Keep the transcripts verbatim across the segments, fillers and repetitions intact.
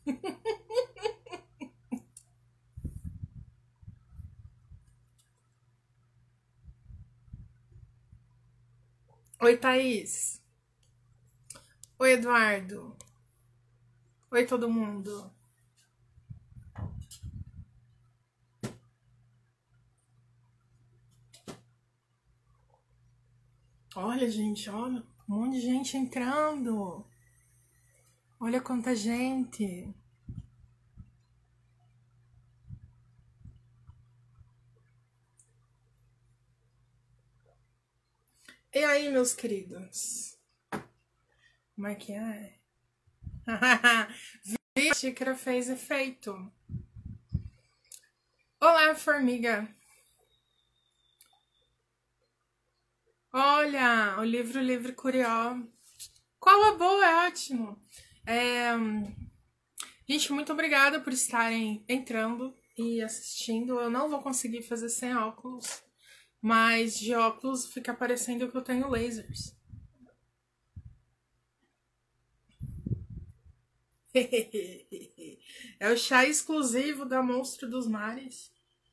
Oi, Thaís. Oi, Eduardo. Oi, todo mundo. Olha, gente, olha. Um monte de gente entrando. Olha quanta gente. E aí, meus queridos? Como é que é? Vi, a xícara fez efeito. Olá, formiga. Olha, o livro Livre Curió. Qual a boa, é ótimo. É, gente, muito obrigada por estarem entrando e assistindo. Eu não vou conseguir fazer sem óculos, mas de óculos fica parecendo que eu tenho lasers. É o chá exclusivo da Monstro dos Mares.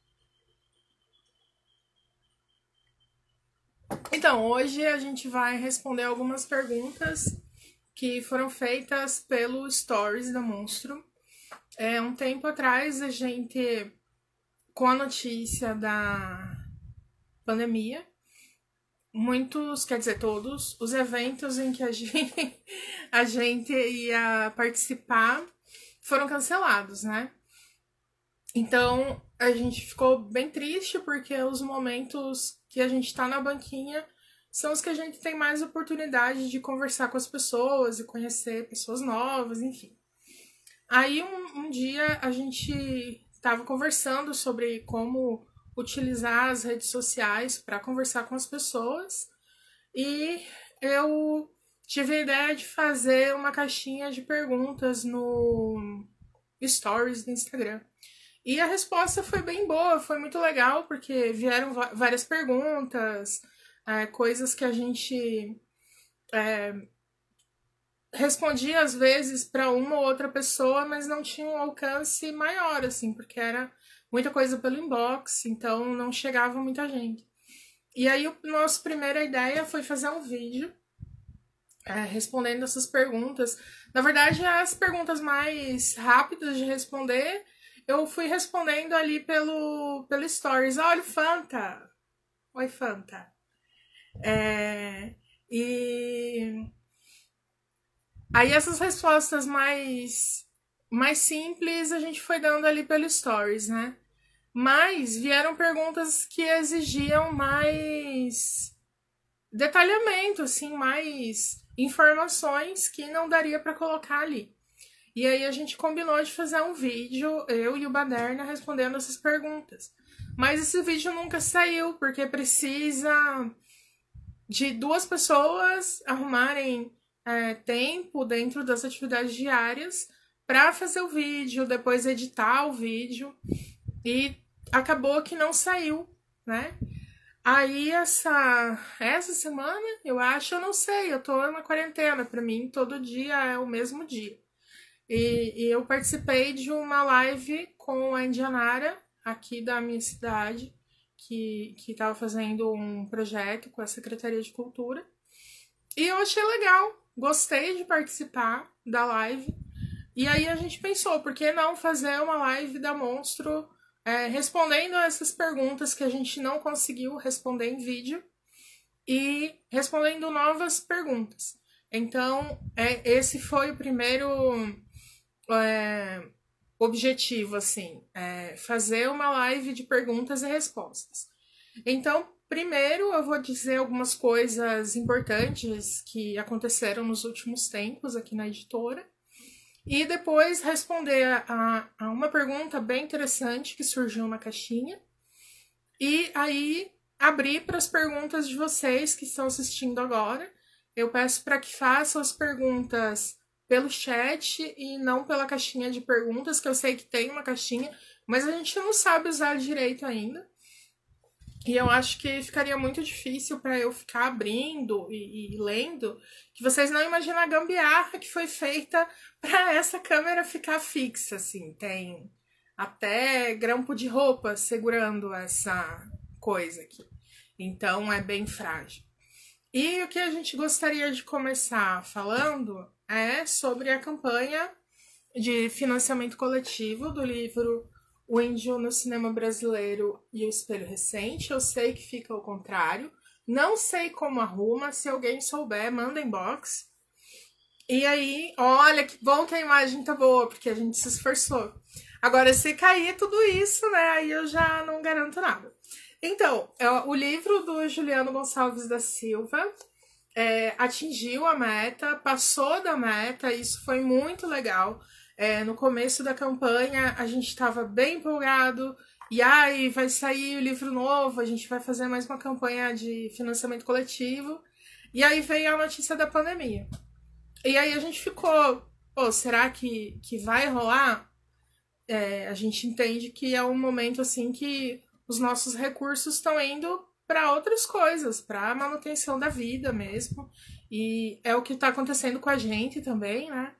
Então, hoje a gente vai responder algumas perguntas que foram feitas pelo Stories da Monstro. É, um tempo atrás, a gente, com a notícia da pandemia, muitos, quer dizer, todos, os eventos em que a gente, a gente ia participar foram cancelados, né? Então, a gente ficou bem triste porque os momentos que a gente tá na banquinha são os que a gente tem mais oportunidade de conversar com as pessoas e conhecer pessoas novas, enfim. Aí um, um dia a gente estava conversando sobre como utilizar as redes sociais para conversar com as pessoas e eu tive a ideia de fazer uma caixinha de perguntas no Stories do Instagram. E a resposta foi bem boa, foi muito legal, porque vieram várias perguntas, é, coisas que a gente é, respondia às vezes para uma ou outra pessoa, mas não tinha um alcance maior, assim, porque era muita coisa pelo inbox, então não chegava muita gente. E aí, a nossa primeira ideia foi fazer um vídeo é, respondendo essas perguntas. Na verdade, as perguntas mais rápidas de responder, eu fui respondendo ali pelo, pelo Stories. Olha, o Fanta! Oi, Fanta. É, e aí essas respostas mais, mais simples a gente foi dando ali pelo Stories, né? Mas vieram perguntas que exigiam mais detalhamento, assim, mais informações que não daria para colocar ali. E aí a gente combinou de fazer um vídeo, eu e o Baderna, respondendo essas perguntas. Mas esse vídeo nunca saiu, porque precisa de duas pessoas arrumarem é, tempo dentro das atividades diárias para fazer o vídeo, depois editar o vídeo. E acabou que não saiu, né? Aí essa essa semana, eu acho, eu não sei, eu tô na quarentena, para mim todo dia é o mesmo dia. E, e eu participei de uma live com a Indianara, aqui da minha cidade, que que estava fazendo um projeto com a Secretaria de Cultura. E eu achei legal, gostei de participar da live. E aí a gente pensou, por que não fazer uma live da Monstro é, respondendo essas perguntas que a gente não conseguiu responder em vídeo e respondendo novas perguntas. Então, é, esse foi o primeiro é, objetivo, assim, é, fazer uma live de perguntas e respostas. Então, primeiro eu vou dizer algumas coisas importantes que aconteceram nos últimos tempos aqui na editora. E depois responder a, a uma pergunta bem interessante que surgiu na caixinha. E aí abrir para as perguntas de vocês que estão assistindo agora. Eu peço para que façam as perguntas pelo chat e não pela caixinha de perguntas, que eu sei que tem uma caixinha, mas a gente não sabe usar direito ainda. E eu acho que ficaria muito difícil para eu ficar abrindo e, e lendo, que vocês não imaginam a gambiarra que foi feita para essa câmera ficar fixa, assim. Tem até grampo de roupa segurando essa coisa aqui. Então é bem frágil. E o que a gente gostaria de começar falando é sobre a campanha de financiamento coletivo do livro O Índio no Cinema Brasileiro e o Espelho Recente. Eu sei que fica ao contrário. Não sei como arruma. Se alguém souber, manda inbox. E aí, olha que bom que a imagem tá boa, porque a gente se esforçou. Agora, se cair tudo isso, né, aí eu já não garanto nada. Então, o livro do Juliano Gonçalves da Silva é, atingiu a meta, passou da meta, isso foi muito legal. É, no começo da campanha, a gente estava bem empolgado, e aí vai sair o livro novo, a gente vai fazer mais uma campanha de financiamento coletivo, e aí veio a notícia da pandemia. E aí a gente ficou, pô, será que, que vai rolar? É, a gente entende que é um momento assim que os nossos recursos estão indo para outras coisas, para a manutenção da vida mesmo. E é o que está acontecendo com a gente também, né?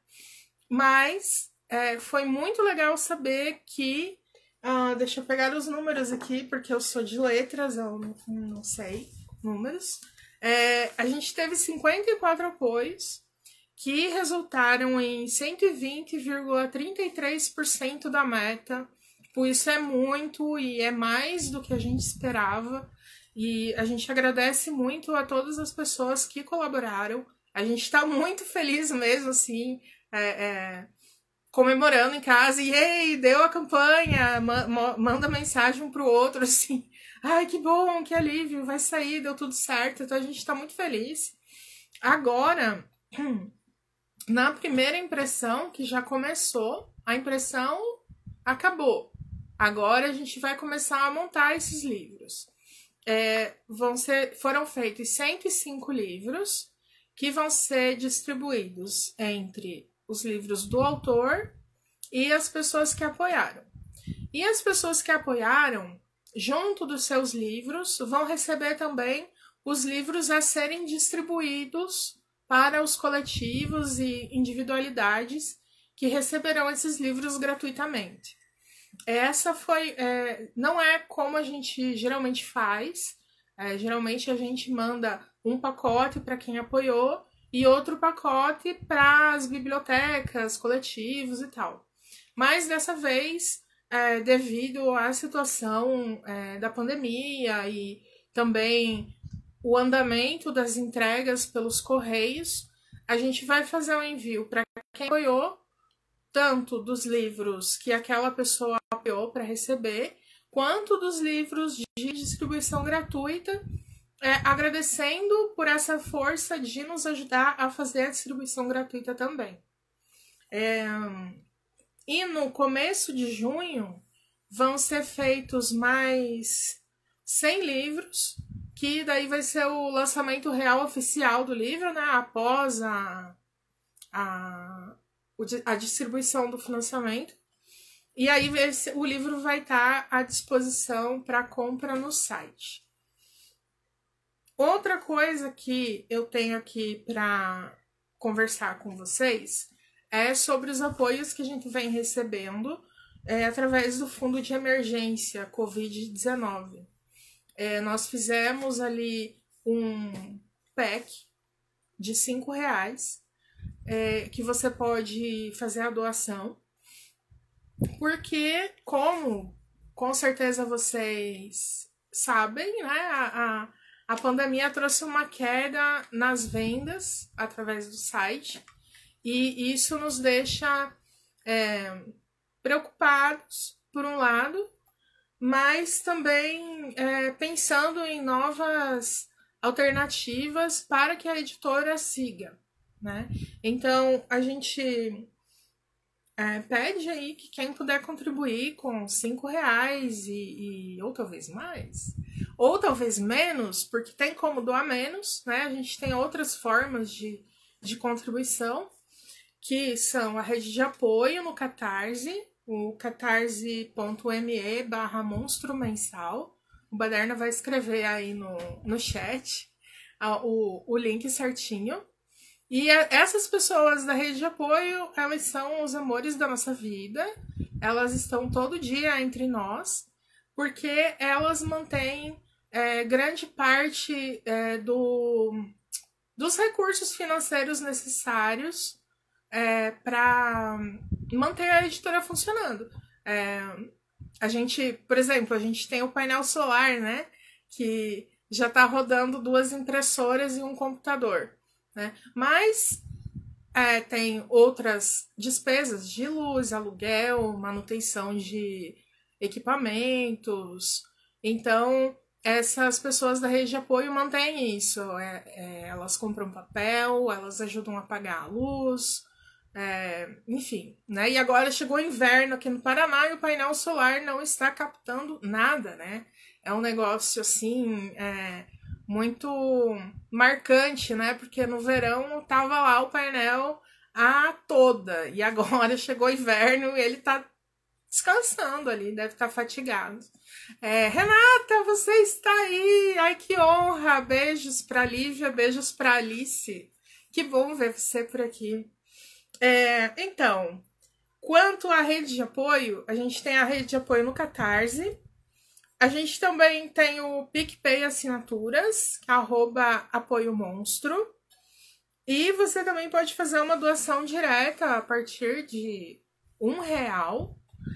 Mas é, foi muito legal saber que. Uh, deixa eu pegar os números aqui, porque eu sou de letras, eu não, não sei números. É, a gente teve cinquenta e quatro apoios que resultaram em cento e vinte vírgula trinta e três por cento da meta. Tipo, isso é muito e é mais do que a gente esperava. E a gente agradece muito a todas as pessoas que colaboraram. A gente está muito feliz mesmo, assim, é, é, comemorando em casa. E, ei, deu a campanha, ma manda mensagem um pro outro, assim. Ai, que bom, que alívio, vai sair, deu tudo certo. Então a gente está muito feliz. Agora, na primeira impressão, que já começou, a impressão acabou. Agora a gente vai começar a montar esses livros. É, vão ser, foram feitos cento e cinco livros que vão ser distribuídos entre os livros do autor e as pessoas que apoiaram. E as pessoas que apoiaram, junto dos seus livros, vão receber também os livros a serem distribuídos para os coletivos e individualidades que receberão esses livros gratuitamente. Essa foi, é, não é como a gente geralmente faz. É, geralmente a gente manda um pacote para quem apoiou e outro pacote para as bibliotecas, coletivos e tal. Mas dessa vez, é, devido à situação é, da pandemia e também o andamento das entregas pelos correios, a gente vai fazer um envio para quem apoiou, tanto dos livros que aquela pessoa apoiou para receber, quanto dos livros de distribuição gratuita, é, agradecendo por essa força de nos ajudar a fazer a distribuição gratuita também. É, e no começo de junho vão ser feitos mais cem livros, que daí vai ser o lançamento real oficial do livro, né, após a, a a distribuição do financiamento. E aí o livro vai estar à disposição para compra no site. Outra coisa que eu tenho aqui para conversar com vocês é sobre os apoios que a gente vem recebendo é, através do Fundo de Emergência covid dezenove. É, nós fizemos ali um pack de cinco reais, É, que você pode fazer a doação, porque, como com certeza vocês sabem, né, a, a, a pandemia trouxe uma queda nas vendas através do site, e isso nos deixa é, preocupados, por um lado, mas também é, pensando em novas alternativas para que a editora siga. Né? Então, a gente é, pede aí que quem puder contribuir com cinco reais e, e, ou talvez mais, ou talvez menos, porque tem como doar menos, né? A gente tem outras formas de, de contribuição, que são a rede de apoio no Catarse, o catarse.me barra monstro mensal. O Baderna vai escrever aí no, no chat o, o link certinho. E essas pessoas da rede de apoio, elas são os amores da nossa vida. Elas estão todo dia entre nós, porque elas mantêm é, grande parte é, do, dos recursos financeiros necessários é, para manter a editora funcionando. É, a gente, por exemplo, a gente tem o painel solar, né? Que já está rodando duas impressoras e um computador, né? Mas é, tem outras despesas de luz, aluguel, manutenção de equipamentos. Então, essas pessoas da rede de apoio mantêm isso. É, é, elas compram papel, elas ajudam a pagar a luz, é, enfim, né? E agora chegou o inverno aqui no Paraná e o painel solar não está captando nada, né? É um negócio assim, é, muito marcante, né? Porque no verão tava lá o painel a toda e agora chegou o inverno e ele tá descansando ali, deve estar fatigado. É, Renata, você está aí! Ai, que honra! Beijos para Lívia, beijos para Alice. Que bom ver você por aqui. É, então, quanto à rede de apoio, a gente tem a rede de apoio no Catarse. A gente também tem o PicPay Assinaturas, arroba Apoio Monstro. E você também pode fazer uma doação direta a partir de um real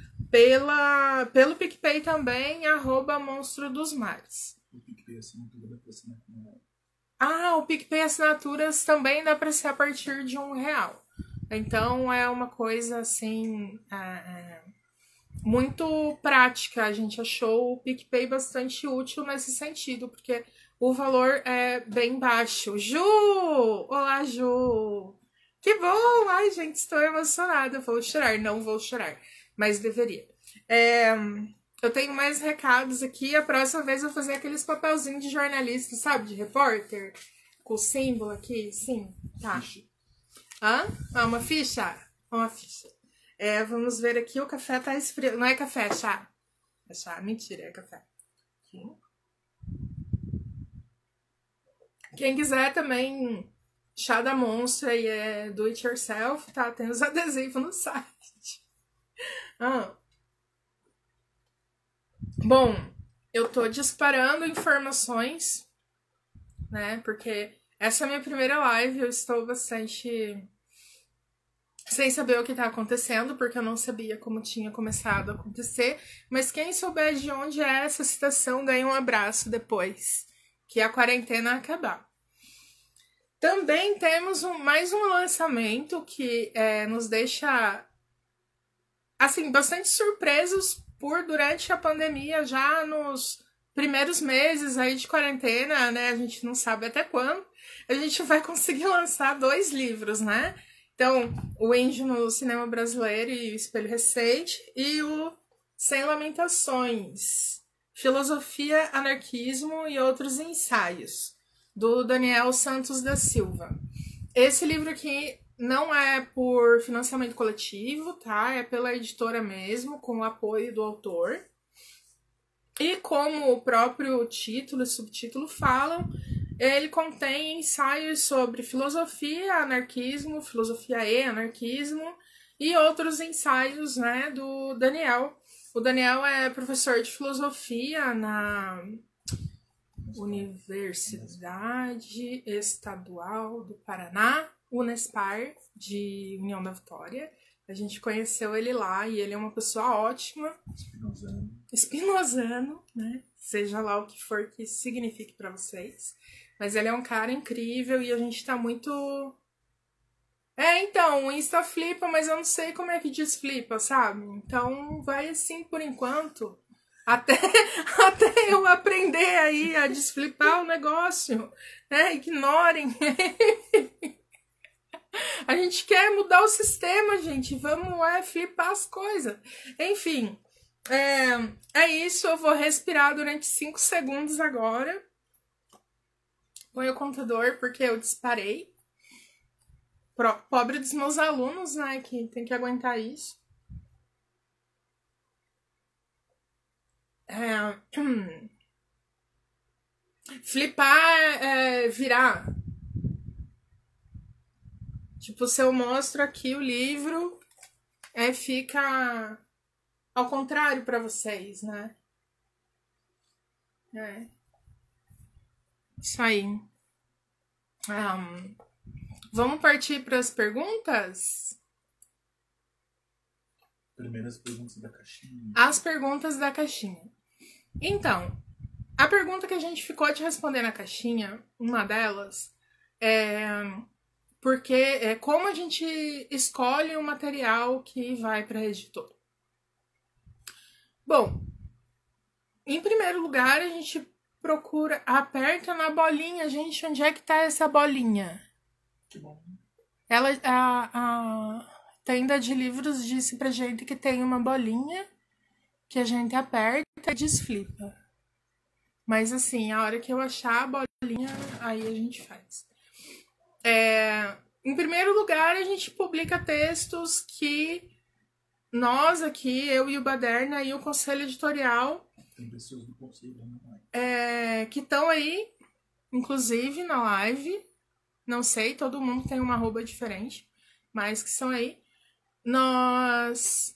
pela, pelo PicPay também, arroba Monstro dos Mares. O PicPay Assinatura dá pra assinar com um real. Ah, o PicPay Assinaturas também dá para ser a partir de um real. Então é uma coisa assim é, é, muito prática. A gente achou o PicPay bastante útil nesse sentido, porque o valor é bem baixo. Ju! Olá, Ju! Que bom! Ai, gente, estou emocionada. Vou chorar. Não vou chorar, mas deveria. É, eu tenho mais recados aqui. A próxima vez eu vou fazer aqueles papelzinhos de jornalista, sabe? De repórter. Com o símbolo aqui. Sim, tá. Hã? Ah, uma ficha? Uma ficha. É, vamos ver aqui. O café tá esfriando. Não é café, é chá. É chá. Mentira, é café. Aqui. Quem quiser também, chá da Monstra e é do it yourself, tá? Tem os adesivos no site. Ah. Bom, eu tô disparando informações, né? Porque essa é a minha primeira live, eu estou bastante sem saber o que tá acontecendo, porque eu não sabia como tinha começado a acontecer. Mas quem souber de onde é essa citação ganha um abraço depois que a quarentena acabar. Também temos um, mais um lançamento que é, nos deixa assim, bastante surpresos por durante a pandemia, já nos primeiros meses aí de quarentena, né? A gente não sabe até quando a gente vai conseguir lançar dois livros, né? Então, o Índio no Cinema Brasileiro e o Espelho Recente, e o Sem Lamentações, Filosofia, Anarquismo e Outros Ensaios, do Daniel Santos da Silva. Esse livro aqui não é por financiamento coletivo, tá? É pela editora mesmo, com o apoio do autor. E como o próprio título e subtítulo falam, ele contém ensaios sobre filosofia, anarquismo, filosofia e anarquismo, e outros ensaios, né, do Daniel. O Daniel é professor de filosofia na Universidade Estadual do Paraná, Unespar, de União da Vitória. A gente conheceu ele lá e ele é uma pessoa ótima. Spinozano. Spinozano, né? Seja lá o que for que isso signifique para vocês. Mas ele é um cara incrível e a gente tá muito... É, então, o Insta flipa, mas eu não sei como é que desflipa, sabe? Então, vai assim por enquanto, até, até eu aprender aí a desflipar o negócio, né? Ignorem. A gente quer mudar o sistema, gente. Vamos é, flipar as coisas. Enfim, é, é isso. Eu vou respirar durante cinco segundos agora. Põe o contador, porque eu disparei. Pro, pobre dos meus alunos, né? Que tem que aguentar isso. É, Flipar é virar. Tipo, se eu mostro aqui o livro, é, fica ao contrário para vocês, né? É. Isso aí. Um, vamos partir para as perguntas? Primeiras perguntas da caixinha. As perguntas da caixinha. Então, a pergunta que a gente ficou de responder na caixinha, uma delas, é porque é como a gente escolhe o material que vai para a editora. Bom, em primeiro lugar, a gente procura, aperta na bolinha, gente, onde é que tá essa bolinha? Que bom. Ela, a, a tenda de livros disse pra gente que tem uma bolinha que a gente aperta e desflipa. Mas assim, a hora que eu achar a bolinha, aí a gente faz. É, em primeiro lugar, a gente publica textos que nós aqui, eu e o Baderna e o Conselho Editorial, tem pessoas do conselho, né? É, que estão aí, inclusive na live, não sei, todo mundo tem uma arroba diferente, mas que são aí. Nós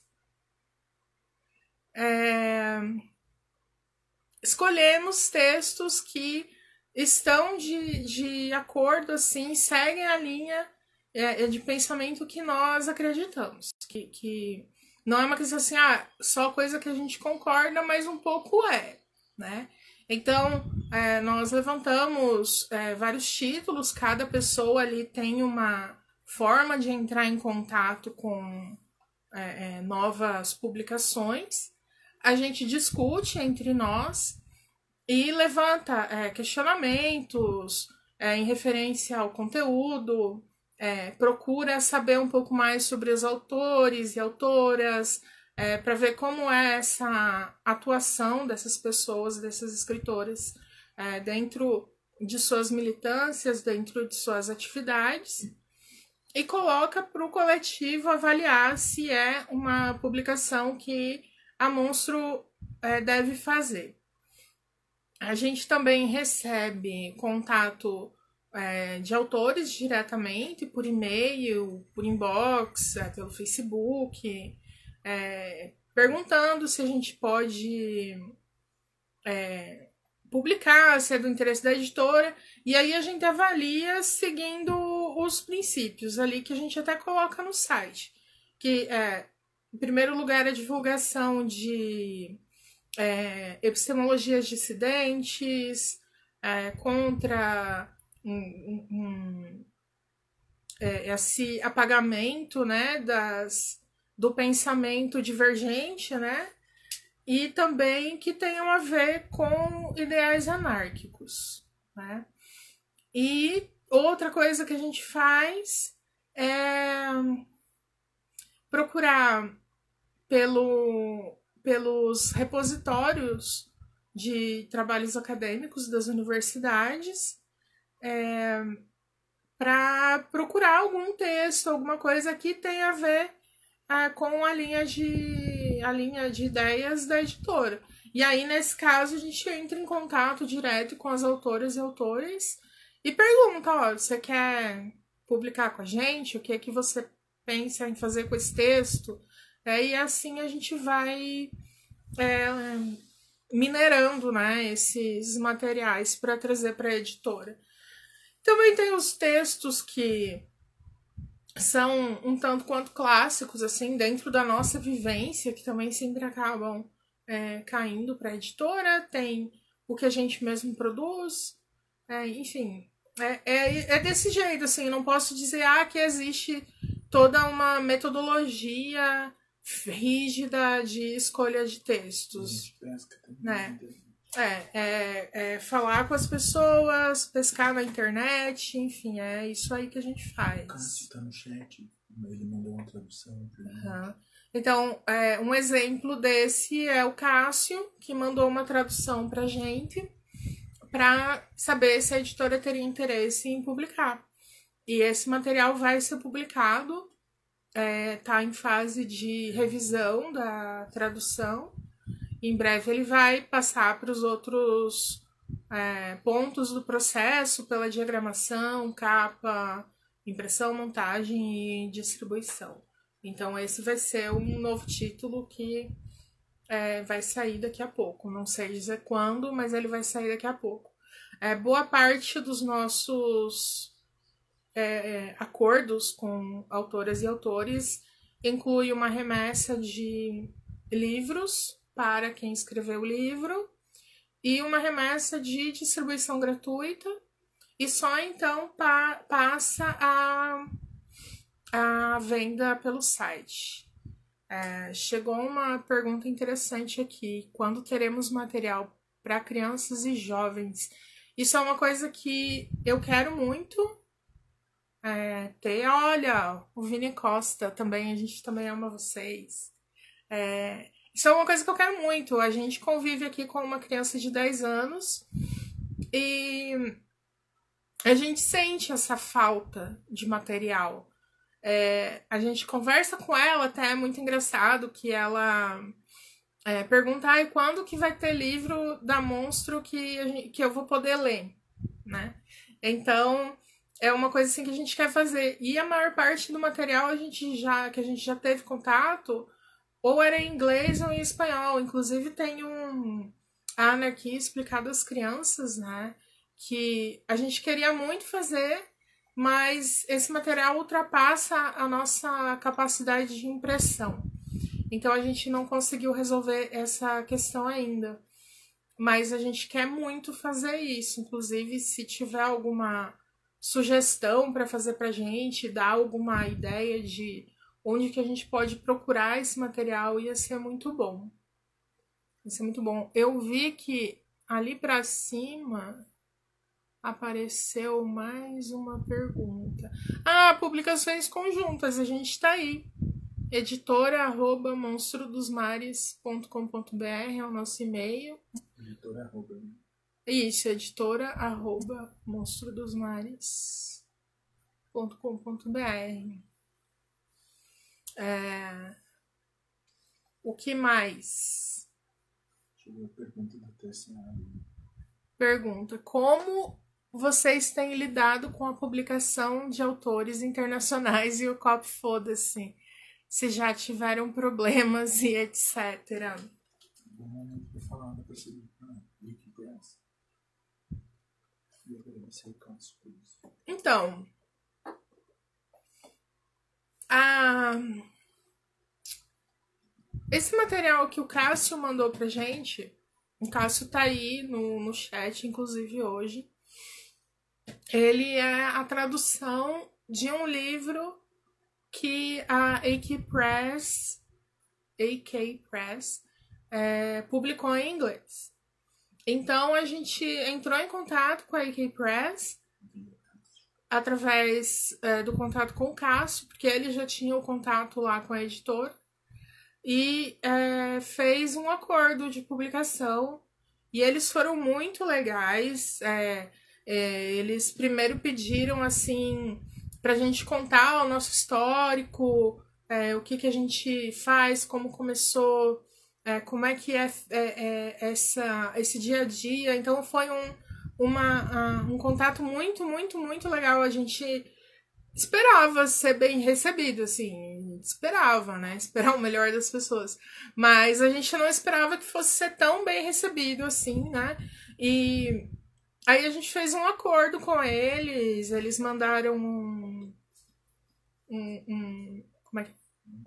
é, escolhemos textos que estão de, de acordo, assim, seguem a linha é, de pensamento que nós acreditamos. Que, que não é uma questão assim, ah, só coisa que a gente concorda, mas um pouco é, né? Então, é, nós levantamos é, vários títulos, cada pessoa ali tem uma forma de entrar em contato com é, é, novas publicações. A gente discute entre nós e levanta é, questionamentos é, em referência ao conteúdo, é, procura saber um pouco mais sobre os autores e autoras, é, para ver como é essa atuação dessas pessoas, dessas escritoras, é, dentro de suas militâncias, dentro de suas atividades, e coloca para o coletivo avaliar se é uma publicação que a Monstro é, deve fazer. A gente também recebe contato é, de autores diretamente, por e-mail, por inbox, é, pelo Facebook, é, perguntando se a gente pode é, publicar, se é do interesse da editora, e aí a gente avalia seguindo os princípios ali que a gente até coloca no site, que é, em primeiro lugar, a divulgação de é, epistemologias dissidentes, é, contra um, um, é, esse apagamento, né, das, do pensamento divergente, né, e também que tenham a ver com ideais anárquicos, né. E outra coisa que a gente faz é procurar pelo, pelos repositórios de trabalhos acadêmicos das universidades é, para procurar algum texto, alguma coisa que tenha a ver é, com a linha, de, a linha de ideias da editora. E aí, nesse caso, a gente entra em contato direto com as autoras e autores e pergunta, ó, você quer publicar com a gente? O que é que você pensa em fazer com esse texto? É, e assim a gente vai é, minerando, né, esses materiais para trazer para a editora. Também tem os textos que são um tanto quanto clássicos, assim, dentro da nossa vivência, que também sempre acabam é, caindo para a editora. Tem o que a gente mesmo produz, é, enfim, é, é, é desse jeito, assim, não posso dizer ah, que existe toda uma metodologia rígida de escolha de textos, né? É, é, é falar com as pessoas, pescar na internet, enfim, é isso aí que a gente faz. O Cássio tá no chat, ele mandou uma tradução. Uhum. Então, é, um exemplo desse é o Cássio, que mandou uma tradução pra gente, para saber se a editora teria interesse em publicar. E esse material vai ser publicado, está é, em fase de revisão da tradução. Em breve ele vai passar para os outros é, pontos do processo pela diagramação, capa, impressão, montagem e distribuição. Então esse vai ser um novo título que é, vai sair daqui a pouco. Não sei dizer quando, mas ele vai sair daqui a pouco. É, boa parte dos nossos é, acordos com autoras e autores inclui uma remessa de livros para quem escreveu o livro e uma remessa de distribuição gratuita, e só então pa passa a, a venda pelo site. É, chegou uma pergunta interessante aqui: quando teremos material para crianças e jovens? Isso é uma coisa que eu quero muito é, ter. Olha, o Vini Costa também, a gente também ama vocês. É, isso é uma coisa que eu quero muito. A gente convive aqui com uma criança de dez anos e a gente sente essa falta de material. É, a gente conversa com ela, até é muito engraçado que ela é, pergunta: ah, quando que vai ter livro da Monstro que, a gente, que eu vou poder ler, né? Então é uma coisa assim que a gente quer fazer. E a maior parte do material a gente já, que a gente já teve contato ou era em inglês ou em espanhol. Inclusive tem um a Anarquia explicado às crianças, né? Que a gente queria muito fazer, mas esse material ultrapassa a nossa capacidade de impressão. Então a gente não conseguiu resolver essa questão ainda. Mas a gente quer muito fazer isso. Inclusive, se tiver alguma sugestão para fazer pra gente, dar alguma ideia de onde que a gente pode procurar esse material, ia ser muito bom. Ia ser muito bom. Eu vi que ali para cima apareceu mais uma pergunta. Ah, publicações conjuntas, a gente tá aí. editora arroba monstro dos mares ponto com ponto br é o nosso e-mail. Editora arroba. Isso, editora arroba monstro dos mares ponto com ponto br. É... O que mais? Chegou a pergunta da Tessiana. Pergunta: como vocês têm lidado com a publicação de autores internacionais e o copy foda-se? Se já tiveram problemas e etcétera. Bom momento para falar da parceria com a Wikipress. E agradecer o Cássio por isso. Então, a... esse material que o Cássio mandou pra gente, o Cássio tá aí no, no chat, inclusive hoje, ele é a tradução de um livro que a A K Press, A K Press é, publicou em inglês. Então a gente entrou em contato com a A K Press através é, do contato com o Cássio, porque ele já tinha o contato lá com a editora, e é, fez um acordo de publicação. E eles foram muito legais. É, é, eles primeiro pediram assim pra gente contar o nosso histórico, é, o que, que a gente faz, como começou, é, como é que é, é, é essa, esse dia a dia. Então foi um, uma, uh, um contato muito, muito, muito legal. A gente esperava ser bem recebido, assim, esperava, né, esperar o melhor das pessoas, mas a gente não esperava que fosse ser tão bem recebido, assim, né, e aí a gente fez um acordo com eles, eles mandaram um, um, um como é que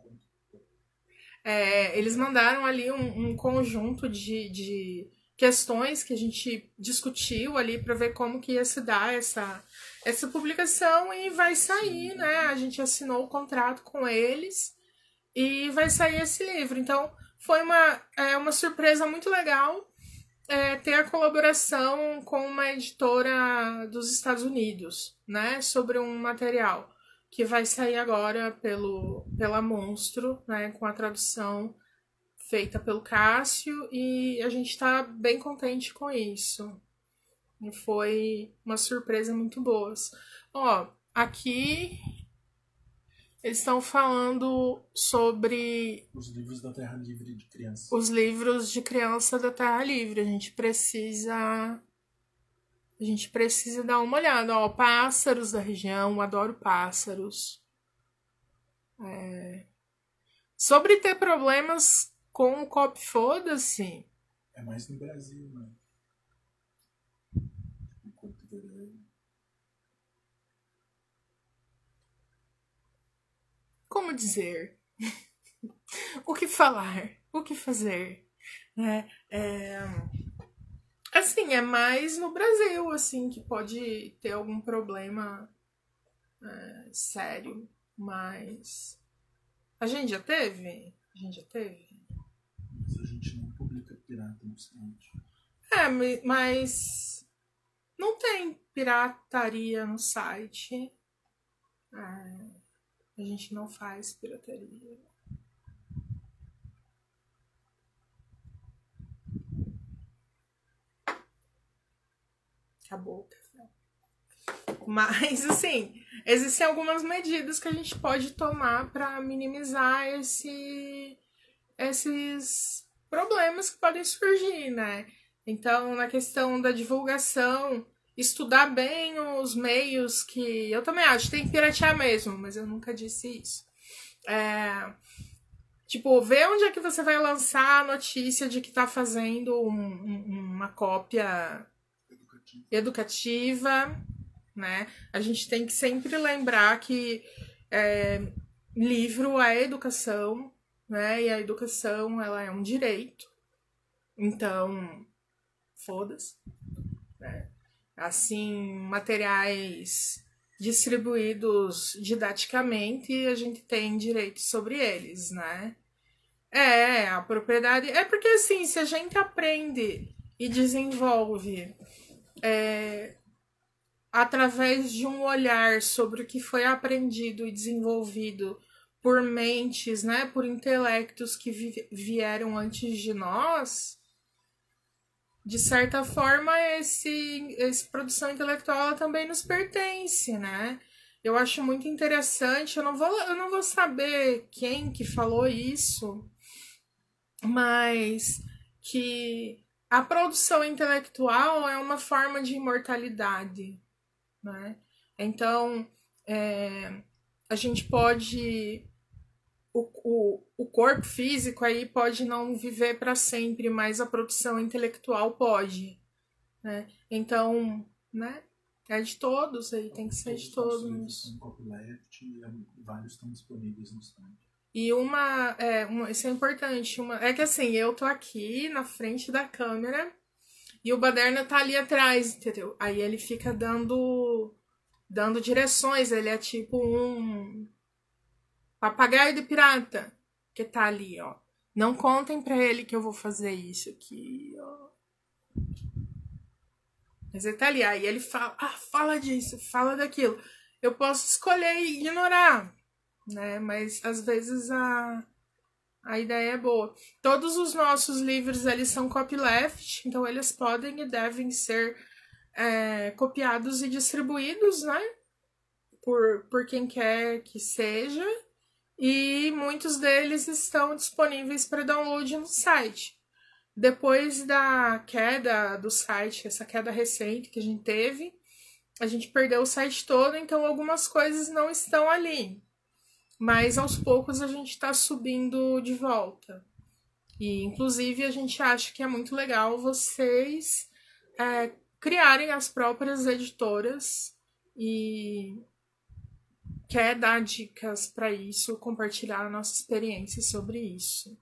é, eles mandaram ali um, um conjunto de, de questões que a gente discutiu ali para ver como que ia se dar essa, essa publicação, e vai sair, né? A gente assinou o contrato com eles e vai sair esse livro. Então foi uma, é, uma surpresa muito legal é, ter a colaboração com uma editora dos Estados Unidos, né? Sobre um material que vai sair agora pelo, pela Monstro, né? Com a tradução feita pelo Cássio, e a gente tá bem contente com isso. E foi uma surpresa muito boa. Ó, aqui eles estão falando sobre os livros da Terra Livre de criança. Os livros de criança da Terra Livre. A gente precisa A gente precisa dar uma olhada. Ó, pássaros da região, adoro pássaros. É... Sobre ter problemas com o copy, foda-se. É mais no Brasil, né? Enquanto verão. Como dizer? O que falar? O que fazer? É, é... Assim, é mais no Brasil, assim, que pode ter algum problema é, sério, mas a gente já teve? A gente já teve? Mas a gente não publica pirata no site. É, mas não tem pirataria no site. É, a gente não faz pirataria. Acabou o café. Mas, assim, existem algumas medidas que a gente pode tomar para minimizar esse, esses problemas que podem surgir, né? Então, na questão da divulgação, estudar bem os meios que... Eu também acho, tem que piratear mesmo, mas eu nunca disse isso. É... Tipo, ver onde é que você vai lançar a notícia de que tá fazendo um, um, uma cópia Educativo. educativa, né? A gente tem que sempre lembrar que é, livro é educação, né? E a educação, ela é um direito. Então, foda-se, né? Assim, materiais distribuídos didaticamente, a gente tem direito sobre eles, né? É, a propriedade... É porque, assim, se a gente aprende e desenvolve é, através de um olhar sobre o que foi aprendido e desenvolvido por mentes, né, por intelectos que vi- vieram antes de nós, de certa forma, esse, essa produção intelectual ela também nos pertence, né? Eu acho muito interessante, eu não vou, eu não vou saber quem que falou isso, mas que a produção intelectual é uma forma de imortalidade, né? Então, é, a gente pode... O, o, o corpo físico aí pode não viver para sempre, mas a produção intelectual pode, né? Então, né? É de todos aí, tem que ser de todos. São copyleft e vários estão disponíveis no site. E uma, é, uma, isso é importante, uma, é que assim, eu tô aqui na frente da câmera e o Baderna tá ali atrás, entendeu? Aí ele fica dando, dando direções, ele é tipo um papagaio de pirata que tá ali, ó. Não contem pra ele que eu vou fazer isso aqui, ó. Mas ele tá ali, aí ele fala, ah, fala disso, fala daquilo. Eu posso escolher ignorar, né? Mas às vezes a, a ideia é boa. Todos os nossos livros, eles são copyleft, então eles podem e devem ser é, copiados e distribuídos, né? Por, por quem quer que seja. E muitos deles estão disponíveis para download no site. Depois da queda do site, essa queda recente que a gente teve, a gente perdeu o site todo, então algumas coisas não estão ali. Mas aos poucos a gente está subindo de volta. E inclusive a gente acha que é muito legal vocês é, criarem as próprias editoras e quer dar dicas para isso, compartilhar a nossa experiência sobre isso.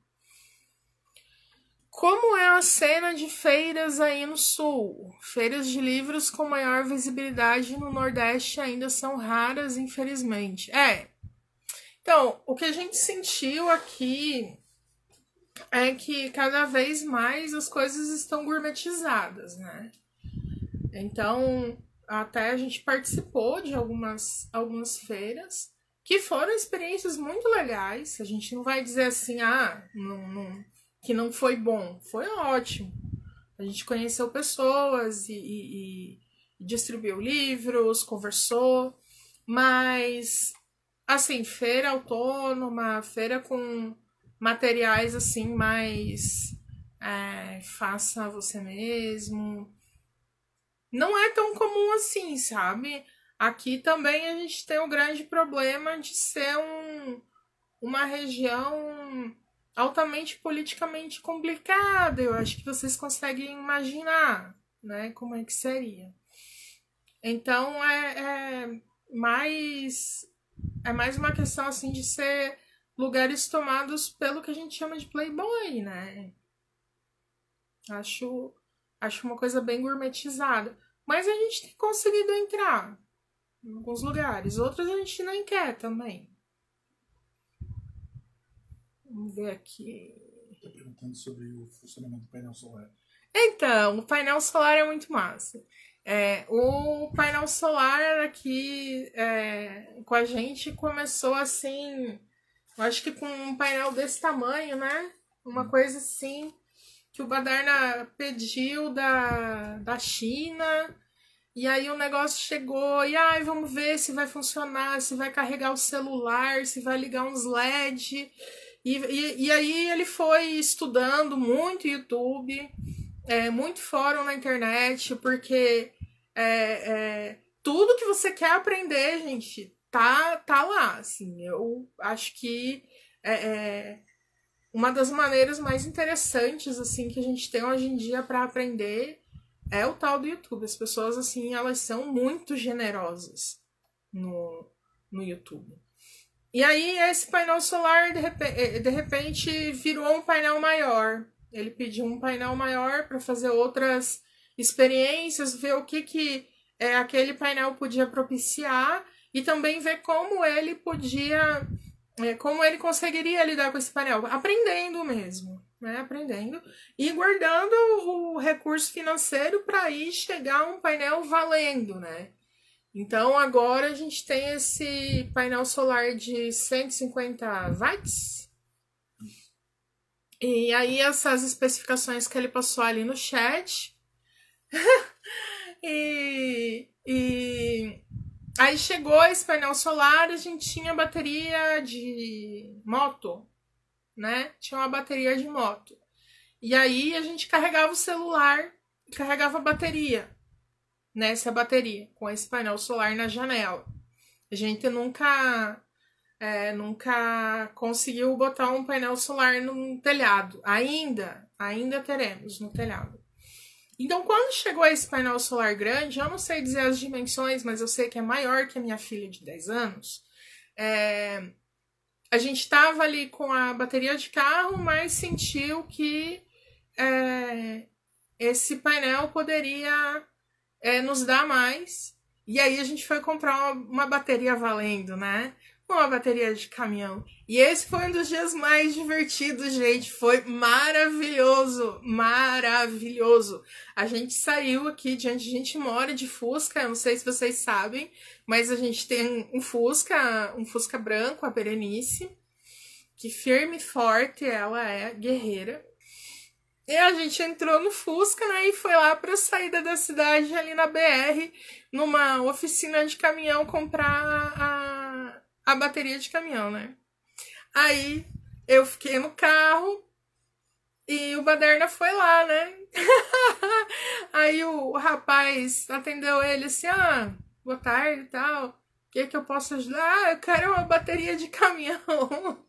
Como é a cena de feiras aí no Sul? Feiras de livros com maior visibilidade no Nordeste ainda são raras, infelizmente. É. Então, o que a gente sentiu aqui é que cada vez mais as coisas estão gourmetizadas, né? Então, até a gente participou de algumas, algumas feiras que foram experiências muito legais. A gente não vai dizer assim, ah, não, não, que não foi bom. Foi ótimo. A gente conheceu pessoas e, e, e distribuiu livros, conversou. Mas, assim, feira autônoma, feira com materiais assim mais é, faça você mesmo. não é tão comum assim, sabe? Aqui também a gente tem o grande problema de ser um, uma região altamente politicamente complicada. Eu acho que vocês conseguem imaginar, né, como é que seria. Então é, é mais é mais uma questão assim de ser lugares tomados pelo que a gente chama de playboy, né? Acho acho uma coisa bem gourmetizada. Mas a gente tem conseguido entrar em alguns lugares. Outros a gente nem quer também. Vamos ver aqui. Estou perguntando sobre o funcionamento do painel solar. Então, o painel solar é muito massa. É, o painel solar aqui é, com a gente começou assim, eu acho que com um painel desse tamanho, né? Uma coisa assim, que o Badarna pediu da, da China. E aí o negócio chegou e ai, vamos ver se vai funcionar, se vai carregar o celular, se vai ligar uns L E D. E, e, e aí ele foi estudando muito YouTube, é, muito fórum na internet, porque é, é, tudo que você quer aprender, gente, tá, tá lá. Assim, eu acho que é, é uma das maneiras mais interessantes assim que a gente tem hoje em dia para aprender é o tal do YouTube. As pessoas, assim, elas são muito generosas no, no YouTube. E aí, esse painel solar, de repente, de repente, virou um painel maior. Ele pediu um painel maior para fazer outras experiências, ver o que, que é, aquele painel podia propiciar e também ver como ele podia, é, como ele conseguiria lidar com esse painel, aprendendo mesmo. Né, aprendendo e guardando o recurso financeiro para aí chegar a um painel valendo, né? Então agora a gente tem esse painel solar de cento e cinquenta watts. E aí essas especificações que ele passou ali no chat. e, e aí chegou esse painel solar, a gente tinha bateria de moto. Né? Tinha uma bateria de moto. E aí a gente carregava o celular e carregava a bateria nessa bateria, com esse painel solar na janela. A gente nunca, é, nunca conseguiu botar um painel solar no telhado. Ainda, ainda teremos no telhado. Então, quando chegou esse painel solar grande, eu não sei dizer as dimensões, mas eu sei que é maior que a minha filha de dez anos. É... A gente estava ali com a bateria de carro, mas sentiu que é, esse painel poderia é, nos dar mais. E aí a gente foi comprar uma, uma bateria valendo, né? Uma bateria de caminhão. E esse foi um dos dias mais divertidos, gente. Foi maravilhoso, maravilhoso. A gente saiu aqui de onde a gente mora, de Fusca. Eu não sei se vocês sabem, mas a gente tem um Fusca, um Fusca branco, a Berenice, que firme e forte ela é, guerreira. E a gente entrou no Fusca, né, e foi lá para a saída da cidade, ali na B R, numa oficina de caminhão, comprar a, a bateria de caminhão, né. Aí eu fiquei no carro e o Badarna foi lá, né. Aí o, o rapaz atendeu ele assim, ah, boa tarde e tal, o que que eu posso ajudar? Ah, eu quero uma bateria de caminhão.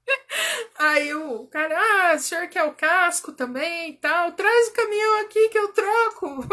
Aí o cara, ah, o senhor quer o casco também e tal? Traz o caminhão aqui que eu troco.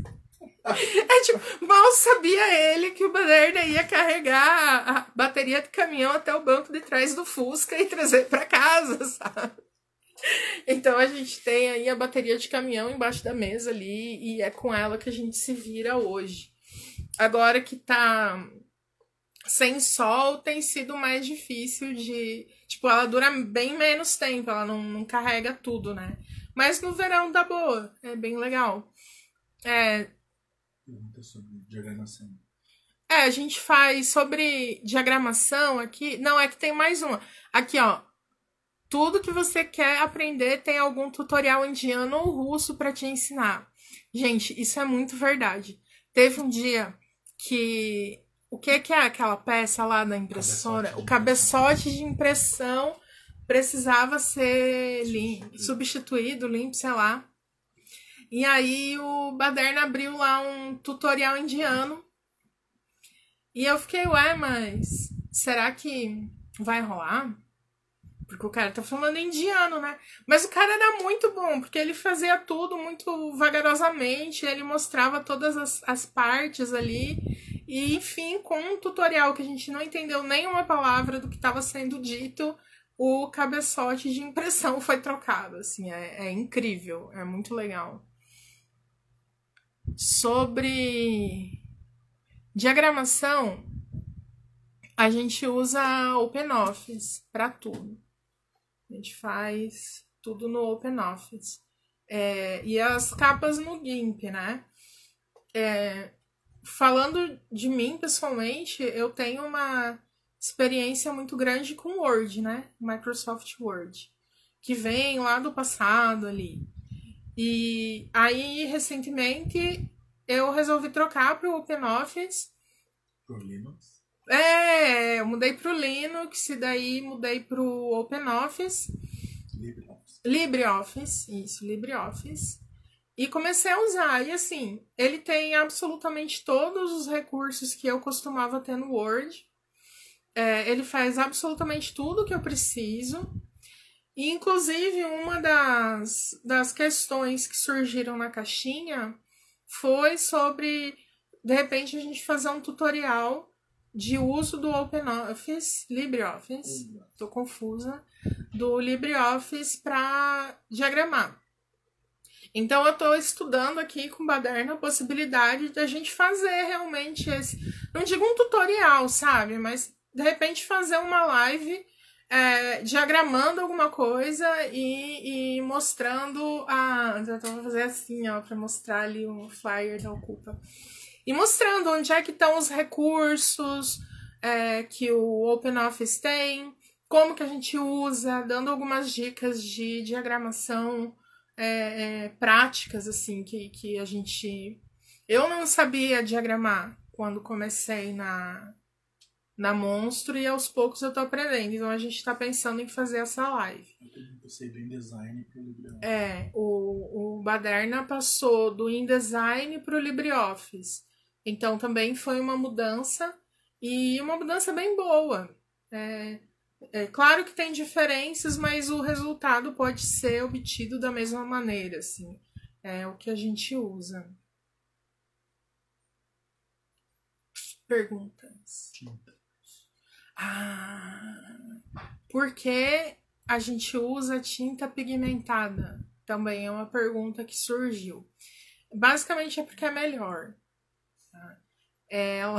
É tipo, mal sabia ele que o Badarna ia carregar a bateria de caminhão até o banco de trás do Fusca e trazer para casa, sabe? Então a gente tem aí a bateria de caminhão embaixo da mesa ali e é com ela que a gente se vira hoje. Agora que tá sem sol, tem sido mais difícil de... Tipo, ela dura bem menos tempo, ela não, não carrega tudo, né? Mas no verão dá boa, é bem legal. É... Pergunta sobre diagramação. É, a gente faz sobre diagramação aqui... Não, é que tem mais uma. Aqui, ó. Tudo que você quer aprender tem algum tutorial indiano ou russo para te ensinar. Gente, isso é muito verdade. Teve um dia que... O que, que é aquela peça lá da impressora? Cabeçote o cabeçote de impressão precisava ser limpo, substituído, limpo, sei lá. E aí o Baderna abriu lá um tutorial indiano. E eu fiquei, ué, mas será que vai rolar? Porque o cara tá falando indiano, né? Mas o cara era muito bom, porque ele fazia tudo muito vagarosamente, ele mostrava todas as, as partes ali. E, enfim, com um tutorial que a gente não entendeu nenhuma palavra do que estava sendo dito, o cabeçote de impressão foi trocado. Assim, é, é incrível, é muito legal. Sobre diagramação, a gente usa OpenOffice para tudo. A gente faz tudo no OpenOffice. É, e as capas no GIMP, né? É, falando de mim, pessoalmente, eu tenho uma experiência muito grande com Word, né? Microsoft Word. Que vem lá do passado ali. E aí, recentemente, eu resolvi trocar para o OpenOffice. Pro Linux? É, eu mudei pro Linux e daí mudei pro OpenOffice. LibreOffice. LibreOffice, isso, LibreOffice. E comecei a usar. E assim, ele tem absolutamente todos os recursos que eu costumava ter no Word. É, ele faz absolutamente tudo que eu preciso. E, inclusive, uma das, das questões que surgiram na caixinha foi sobre, de repente, a gente fazer um tutorial de uso do OpenOffice, LibreOffice, Uhum. tô confusa, do LibreOffice para diagramar. Então eu tô estudando aqui com o Baderna a possibilidade da gente fazer realmente esse, não digo um tutorial, sabe, mas de repente fazer uma live é, diagramando alguma coisa e, e mostrando a, eu vou fazer assim, ó, para mostrar ali o flyer da Ocupa. E mostrando onde é que estão os recursos é, que o OpenOffice tem, como que a gente usa, dando algumas dicas de diagramação é, é, práticas, assim, que, que a gente... Eu não sabia diagramar quando comecei na, na Monstro e aos poucos eu tô aprendendo. Então a gente tá pensando em fazer essa live. Eu passei do InDesign pro LibreOffice. É, o, o Baderna passou do InDesign pro LibreOffice. Então também foi uma mudança e uma mudança bem boa. É, é claro que tem diferenças, mas o resultado pode ser obtido da mesma maneira, assim. É o que a gente usa. Perguntas. Tinta. Ah, por que a gente usa tinta pigmentada? Também é uma pergunta que surgiu. Basicamente é porque é melhor. Ela,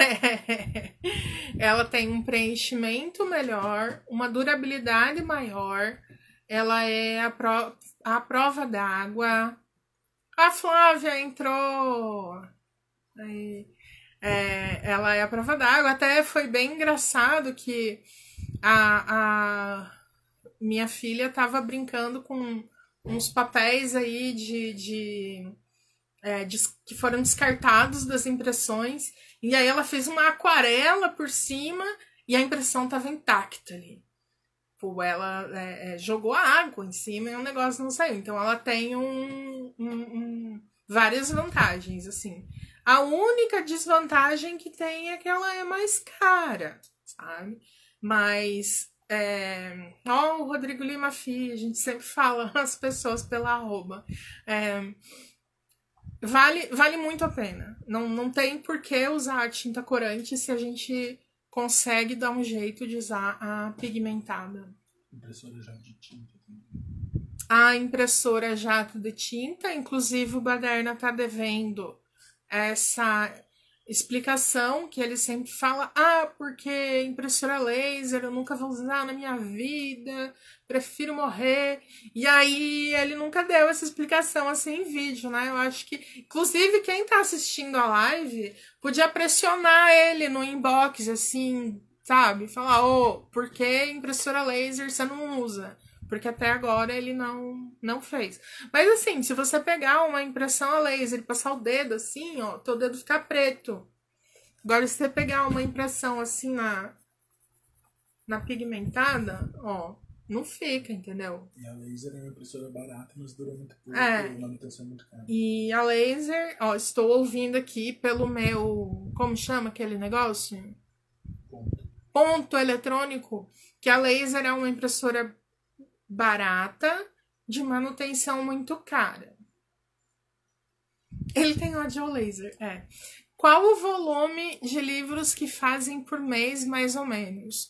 ela tem um preenchimento melhor, uma durabilidade maior, ela é a, pro, a prova d'água. A Flávia entrou. Aí, é, ela é a prova d'água. Até foi bem engraçado que a, a minha filha estava brincando com uns papéis aí de... de É, que foram descartados das impressões, e aí ela fez uma aquarela por cima e a impressão estava intacta ali. Pô, ela é, é, jogou água em cima e o negócio não saiu. Então ela tem um, um, um, várias vantagens, assim. A única desvantagem que tem é que ela é mais cara, sabe? Mas... É... Ó, o Rodrigo Lima Fi, a gente sempre fala as pessoas pela arroba. É... Vale, vale muito a pena. Não, não tem por que usar a tinta corante se a gente consegue dar um jeito de usar a pigmentada. Impressora jato de tinta também. A impressora jato de tinta, inclusive o Baderna tá devendo essa explicação que ele sempre fala, ah, porque impressora laser eu nunca vou usar na minha vida, prefiro morrer. E aí ele nunca deu essa explicação assim em vídeo, né? Eu acho que, inclusive, quem tá assistindo a live podia pressionar ele no inbox, assim, sabe? Falar, ô, oh, por que impressora laser você não usa? Porque até agora ele não, não fez. Mas assim, se você pegar uma impressão a laser e passar o dedo assim, ó, teu dedo fica preto. Agora, se você pegar uma impressão assim na, na pigmentada, ó, Não fica, entendeu? E a laser é uma impressora barata, mas dura muito pouco, É. a manutenção é muito cara. E a laser, ó, estou ouvindo aqui pelo meu, como chama aquele negócio? Ponto. Ponto eletrônico, que a laser é uma impressora barata de manutenção muito cara. Ele tem ódio ao laser, é. Qual o volume de livros que fazem por mês, mais ou menos?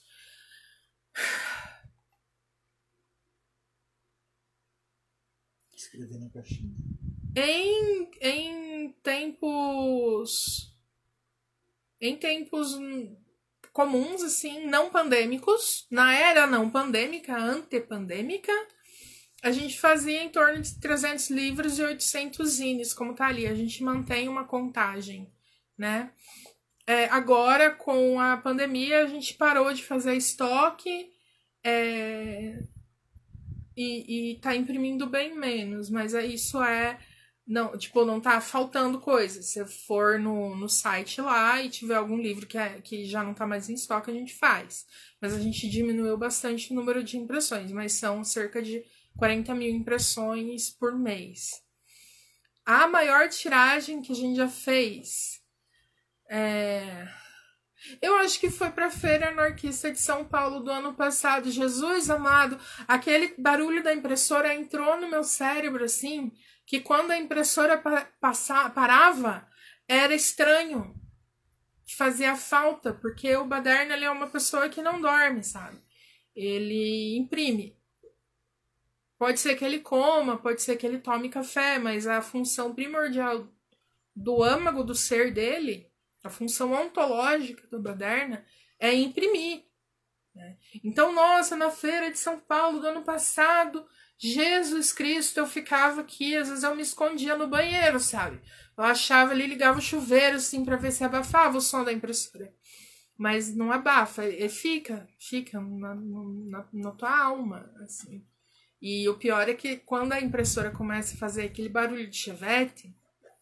Escrever na caixinha. Em, em tempos... Em tempos comuns, assim, não pandêmicos, na era não pandêmica, antepandêmica, a gente fazia em torno de trezentos livros e oitocentos zines, como tá ali. A gente mantém uma contagem, né? É, agora, com a pandemia, a gente parou de fazer estoque é, e, e tá imprimindo bem menos, mas isso é... Não, tipo, não tá faltando coisa. Se for no, no site lá e tiver algum livro que, é, que já não tá mais em estoque, a gente faz. Mas a gente diminuiu bastante o número de impressões, mas são cerca de quarenta mil impressões por mês. A maior tiragem que a gente já fez, é... eu acho que foi pra Feira Anarquista de São Paulo do ano passado. Jesus amado, aquele barulho da impressora entrou no meu cérebro, assim... que quando a impressora passa, parava, era estranho. Fazia falta, porque o Baderna ele é uma pessoa que não dorme, sabe? Ele imprime. Pode ser que ele coma, pode ser que ele tome café, mas a função primordial do âmago do ser dele, a função ontológica do Baderna, é imprimir. Né? Então, nossa, na Feira de São Paulo do ano passado... Jesus Cristo, eu ficava aqui, às vezes eu me escondia no banheiro, sabe? Eu achava ali, ligava o chuveiro, assim, pra ver se abafava o som da impressora. Mas não abafa, ele fica, fica na, na, na tua alma, assim. E o pior é que quando a impressora começa a fazer aquele barulho de chevette,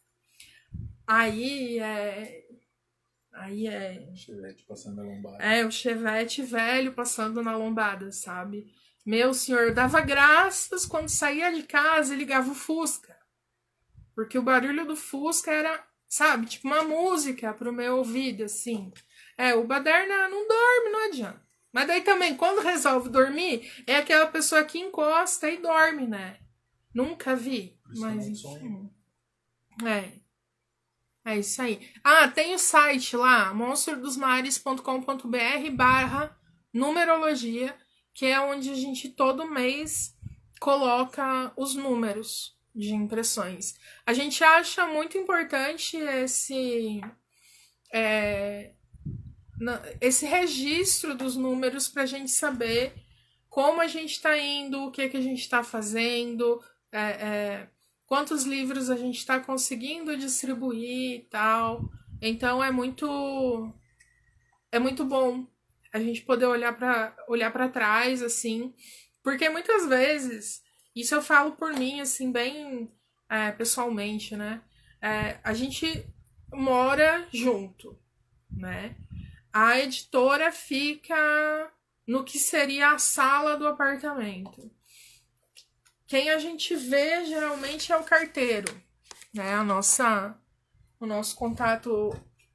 aí é... Aí é... O chevette passando na lombada. É, o chevette velho passando na lombada, sabe? Meu senhor, eu dava graças quando saía de casa e ligava o Fusca. Porque o barulho do Fusca era, sabe, tipo uma música pro meu ouvido, assim. É, o Baderna não dorme, não adianta. Mas daí também, quando resolve dormir, é aquela pessoa que encosta e dorme, né? Nunca vi, mas enfim. É. É isso aí. Ah, tem o site lá, monstro dos mares ponto com ponto br barra numerologia, que é onde a gente todo mês coloca os números de impressões. A gente acha muito importante esse, é, esse registro dos números para a gente saber como a gente está indo, o que, que a gente está fazendo, é, é, quantos livros a gente está conseguindo distribuir e tal. Então é muito, é muito bom a gente poder olhar para olhar para trás, assim, porque muitas vezes, isso eu falo por mim, assim, bem é, pessoalmente, né? É, a gente mora junto, né? A editora fica no que seria a sala do apartamento. Quem a gente vê geralmente é o carteiro, né? A nossa, o nosso contato,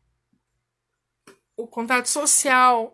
o contato social.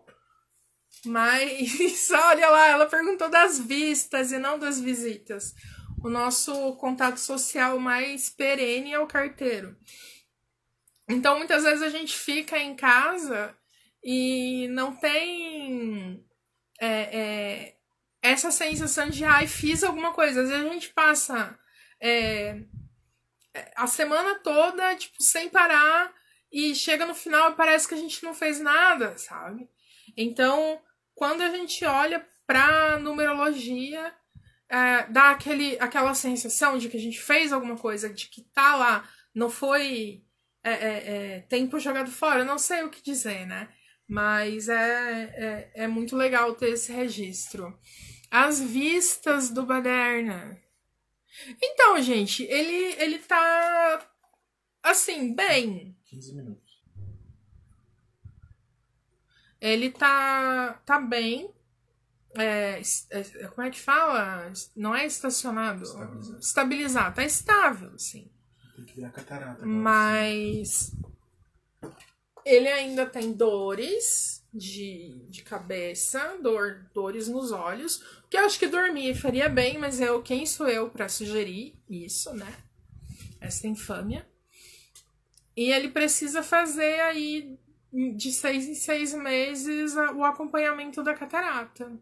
Mas, olha lá, ela perguntou das vistas e não das visitas. O nosso contato social mais perene é o carteiro. Então, muitas vezes a gente fica em casa e não tem é, é, essa sensação de, ai, fiz alguma coisa. Às vezes a gente passa é, a semana toda, tipo, sem parar e chega no final e parece que a gente não fez nada, sabe? Então... Quando a gente olha para numerologia, é, dá aquele, aquela sensação de que a gente fez alguma coisa, de que tá lá, não foi é, é, é, tempo jogado fora, eu não sei o que dizer, né? Mas é, é, é muito legal ter esse registro. As vistas do Baderna. Então, gente, ele, ele tá assim, bem. quinze minutos. Ele tá, tá bem. É, é, como é que fala? Não é estacionado. Estabilizado. Estabilizar. Tá estável, sim. Tem que virar catarata agora. Mas ele ainda tem dores de, de cabeça, dor, dores nos olhos, que eu acho que dormir faria bem, mas eu, quem sou eu para sugerir isso, né? Essa infâmia. E ele precisa fazer aí de seis em seis meses o acompanhamento da catarata.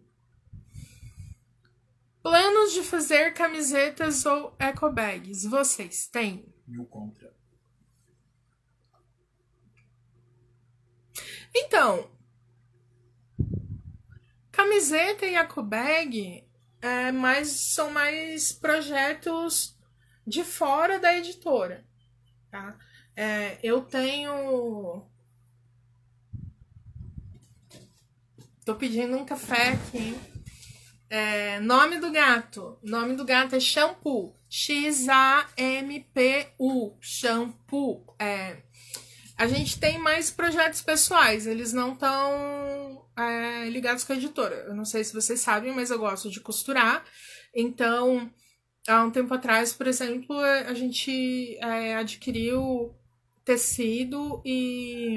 Planos de fazer camisetas ou ecobags, vocês têm? Mil contra. Então, camiseta e ecobag é mais, são mais projetos de fora da editora, tá? É, eu tenho... Tô pedindo um café aqui. É, nome do gato. Nome do gato é Shampoo. X A M P U. Shampoo. É, a gente tem mais projetos pessoais. Eles não estão é, ligados com a editora. Eu não sei se vocês sabem, mas eu gosto de costurar. Então, há um tempo atrás, por exemplo, a gente é, adquiriu tecido e...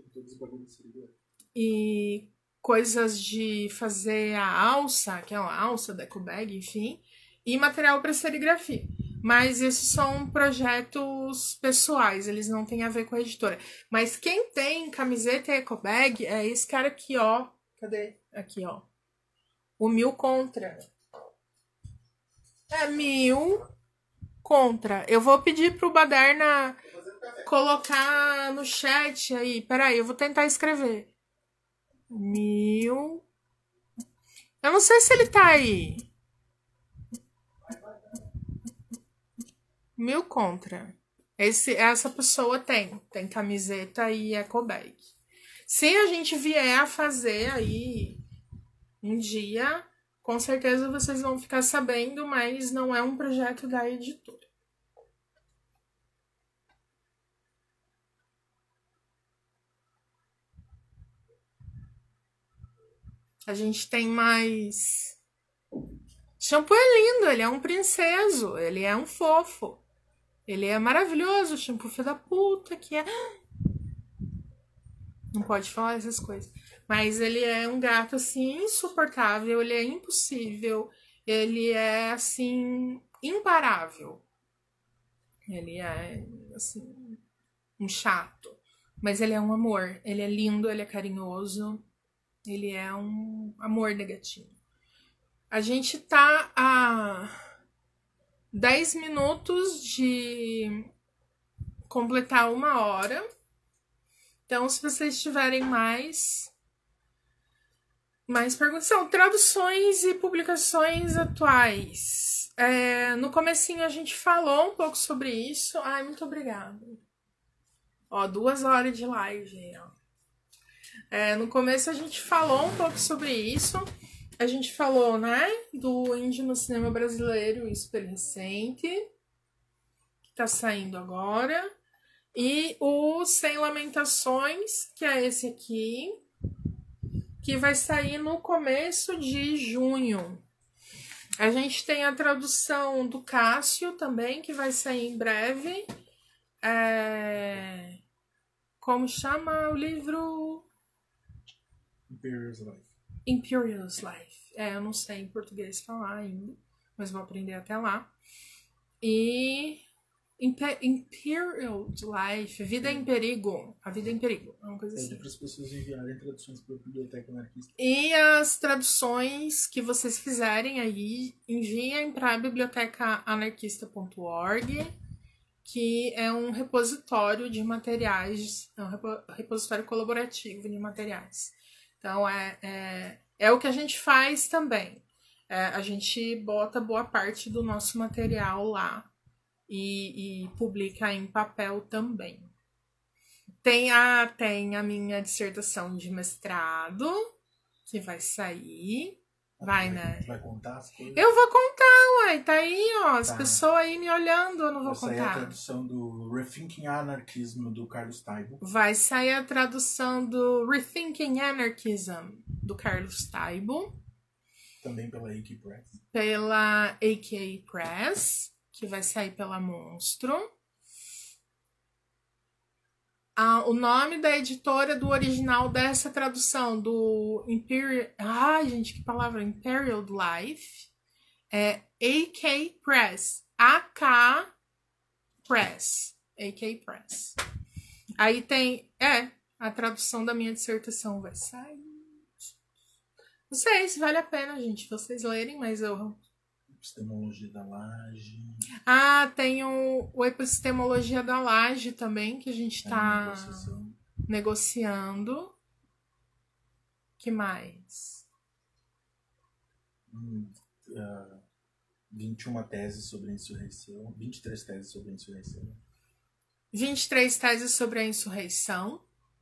E... coisas de fazer a alça, que é uma alça da ecobag, enfim, e material para serigrafia. Mas esses são projetos pessoais, eles não têm a ver com a editora. Mas quem tem camiseta e ecobag é esse cara aqui, ó. Cadê? Aqui, ó. O Mil Contra. É Mil Contra. Eu vou pedir pro Baderna colocar no chat aí. Peraí, eu vou tentar escrever. Mil. Eu não sei se ele tá aí. Mil Contra. Esse, essa pessoa tem. Tem camiseta e ecobag. Se a gente vier a fazer aí um dia, com certeza vocês vão ficar sabendo, mas não é um projeto da editora. A gente tem mais... Shampoo é lindo, ele é um princeso, ele é um fofo. Ele é maravilhoso, shampoo filho da puta, que é... Não pode falar essas coisas. Mas ele é um gato, assim, insuportável, ele é impossível, ele é, assim, imparável. Ele é, assim, um chato. Mas ele é um amor, ele é lindo, ele é carinhoso. Ele é um amor de gatinho. A gente tá a dez minutos de completar uma hora. Então, se vocês tiverem mais, mais perguntas, são traduções e publicações atuais. É, no comecinho a gente falou um pouco sobre isso. Ai, muito obrigada. Ó, duas horas de live, ó. É, no começo a gente falou um pouco sobre isso. A gente falou, né, do indie no cinema brasileiro, super recente, que tá saindo agora. E o Sem Lamentações, que é esse aqui, que vai sair no começo de junho. A gente tem a tradução do Cássio também, que vai sair em breve. É... Como chama o livro? Imperial's Life. Imperial's Life. É, eu não sei em português falar ainda, mas vou aprender até lá. E Imper Imperial's Life, Vida em Perigo. A Vida em Perigo, é uma coisa assim. É para as pessoas enviarem traduções para a Biblioteca Anarquista. E as traduções que vocês fizerem aí, enviem para biblioteca anarquista ponto org, que é um repositório de materiais, é um repositório colaborativo de materiais. Então, é, é, é o que a gente faz também. É, a gente bota boa parte do nosso material lá e, e publica em papel também. Tem a, tem a minha dissertação de mestrado, que vai sair. Vai, né? Vai contar as coisas? Eu vou contar, uai. Tá aí, ó. As Tá. pessoas aí me olhando, eu não vou Vai sair contar. a tradução do Rethinking Anarchism do Carlos Taibo. Vai sair a tradução do Rethinking Anarchism, do Carlos Taibo. Também pela A K Press. Pela A K Press, que vai sair pela Monstro. Ah, o nome da editora do original dessa tradução, do Imperial... Ai, gente, que palavra! Imperial Life. É A K Press. A K Press. A K Press. Aí tem... É, a tradução da minha dissertação vai sair. Não sei se vale a pena, gente, vocês lerem, mas eu... Epistemologia da Laje. Ah, tem o, o Epistemologia da Laje também, que a gente tá é negociando. Que mais? Hum, uh, vinte e uma teses sobre a insurreição. vinte e três teses sobre a insurreição. vinte e três teses sobre a insurreição.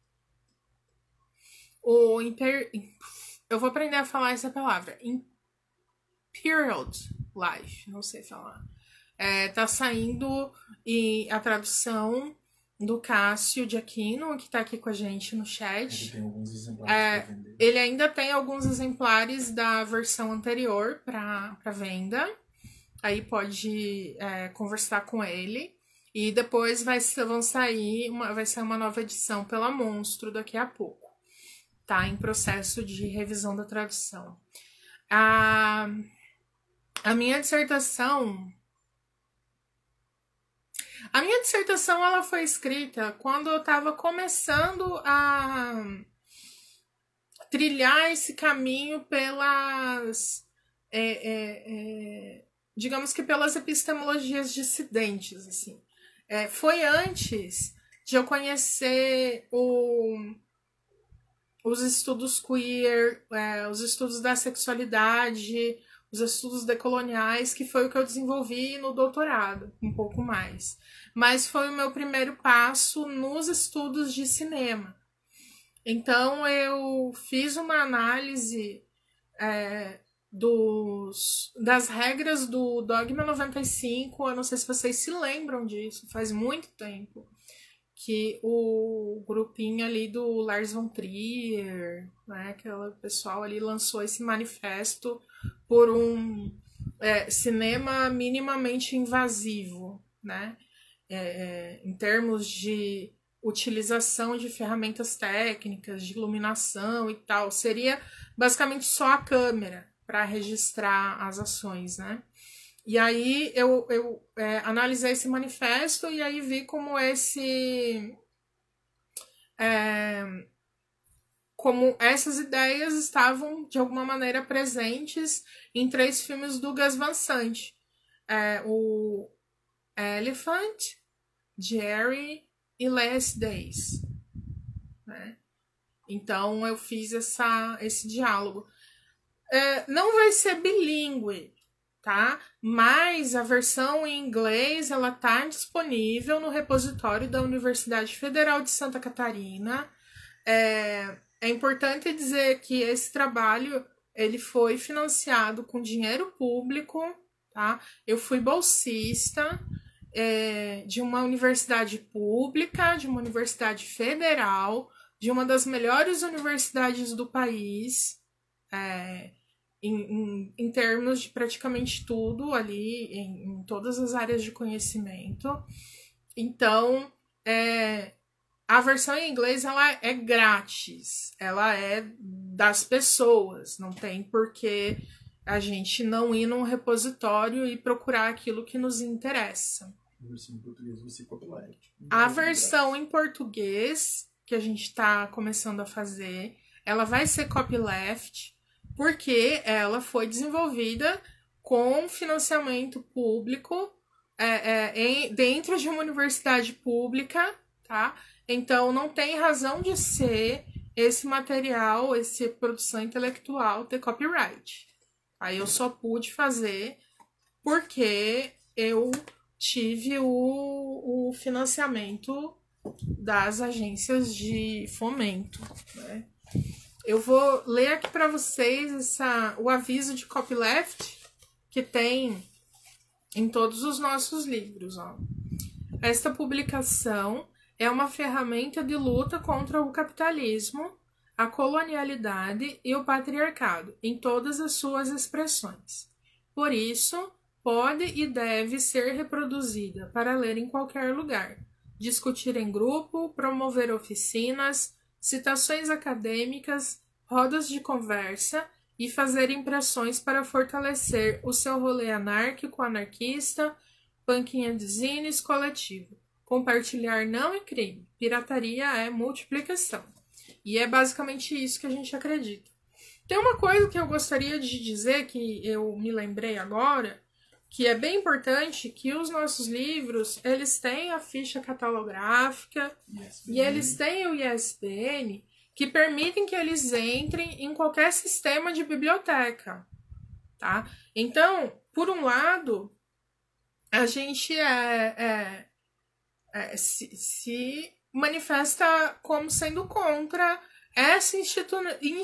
O Imper... Eu vou aprender a falar essa palavra. Imperial Life, não sei falar. É, tá saindo e a tradução do Cássio de Aquino, que tá aqui com a gente no chat. Ele tem alguns exemplares é, pra vender. Ele ainda tem alguns exemplares da versão anterior para venda. Aí pode é, conversar com ele. E depois vai, vão sair uma, vai sair uma nova edição pela Monstro daqui a pouco. Tá em processo de revisão da tradução. A, a minha dissertação... A minha dissertação ela foi escrita quando eu estava começando a trilhar esse caminho pelas... É, é, é, digamos que pelas epistemologias dissidentes, assim. É, foi antes de eu conhecer o... os estudos queer, é, os estudos da sexualidade, os estudos decoloniais, que foi o que eu desenvolvi no doutorado, um pouco mais. Mas foi o meu primeiro passo nos estudos de cinema. Então, eu fiz uma análise é, dos, das regras do Dogma noventa e cinco, eu não sei se vocês se lembram disso, faz muito tempo. Que o grupinho ali do Lars von Trier, né, aquele pessoal ali lançou esse manifesto por um é, cinema minimamente invasivo, né, é, em termos de utilização de ferramentas técnicas, de iluminação e tal. Seria basicamente só a câmera para registrar as ações, né. E aí eu, eu é, analisei esse manifesto e aí vi como esse... É, como essas ideias estavam, de alguma maneira, presentes em três filmes do Gus Van Sant. É, o Elephant, Jerry e Last Days. Né? Então eu fiz essa, esse diálogo. É, não vai ser bilíngue, tá? Mas a versão em inglês ela tá disponível no repositório da Universidade Federal de Santa Catarina. É, é importante dizer que esse trabalho ele foi financiado com dinheiro público, tá? Eu fui bolsista é, de uma universidade pública, de uma universidade federal, de uma das melhores universidades do país. É, Em, em, em termos de praticamente tudo ali, em, em todas as áreas de conhecimento. Então, é, a versão em inglês ela é grátis, ela é das pessoas, não tem por que a gente não ir num repositório e procurar aquilo que nos interessa. A versão em português vai ser copyright. A versão em português, que a gente está começando a fazer, ela vai ser copyleft, porque ela foi desenvolvida com financiamento público é, é, em, dentro de uma universidade pública, tá? Então não tem razão de ser esse material, essa produção intelectual ter copyright. Aí eu só pude fazer porque eu tive o, o financiamento das agências de fomento, né? Eu vou ler aqui para vocês essa, o aviso de copyleft que tem em todos os nossos livros. Ó. Esta publicação é uma ferramenta de luta contra o capitalismo, a colonialidade e o patriarcado em todas as suas expressões. Por isso, pode e deve ser reproduzida para ler em qualquer lugar, discutir em grupo, promover oficinas, citações acadêmicas, rodas de conversa e fazer impressões para fortalecer o seu rolê anárquico-anarquista, banquinha de zines coletivo. Compartilhar não é crime, pirataria é multiplicação. E é basicamente isso que a gente acredita. Tem uma coisa que eu gostaria de dizer, que eu me lembrei agora, que é bem importante, que os nossos livros, eles têm a ficha catalográfica e eles têm o I S B N, que permitem que eles entrem em qualquer sistema de biblioteca, tá? Então, por um lado, a gente é, é, é, se, se manifesta como sendo contra essa institu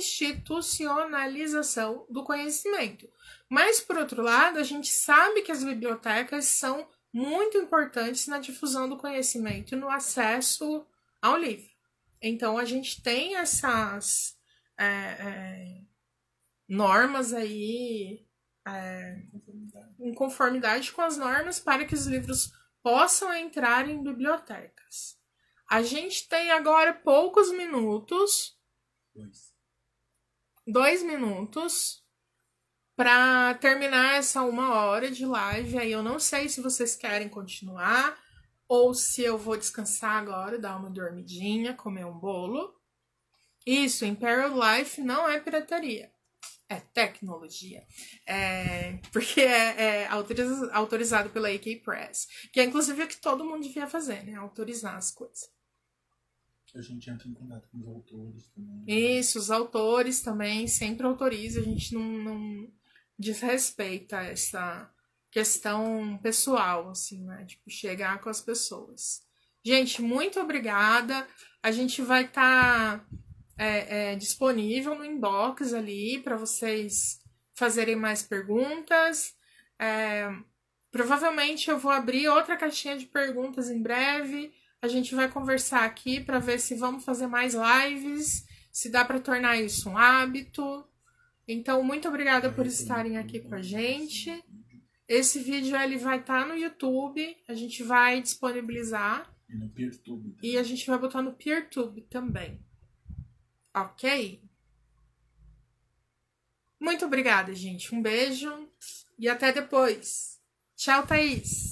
institucionalização do conhecimento. Mas, por outro lado, a gente sabe que as bibliotecas são muito importantes na difusão do conhecimento e no acesso ao livro. Então, a gente tem essas é, é, normas aí é, em conformidade com as normas para que os livros possam entrar em bibliotecas. A gente tem agora poucos minutos, Dois. dois minutos, para terminar essa uma hora de live. Aí eu não sei se vocês querem continuar ou se eu vou descansar agora, dar uma dormidinha, comer um bolo. Isso, Imperial Life não é pirataria, é tecnologia. É, porque é, é autoriza, autorizado pela A K Press, que é inclusive o que todo mundo devia fazer, né? Autorizar as coisas. A gente entra em contato com os autores também. Isso, os autores também sempre autoriza, a gente não, não desrespeita essa questão pessoal, assim, né? Tipo, chegar com as pessoas. Gente, muito obrigada. A gente vai estar tá, é, é, disponível no inbox ali para vocês fazerem mais perguntas. É, provavelmente eu vou abrir outra caixinha de perguntas em breve. A gente vai conversar aqui para ver se vamos fazer mais lives, se dá para tornar isso um hábito. Então, muito obrigada por estarem aqui com a gente. Esse vídeo ele vai estar no YouTube, a gente vai disponibilizar. E no PeerTube. E a gente vai botar no PeerTube também. Ok? Muito obrigada, gente. Um beijo e até depois. Tchau, Thaís.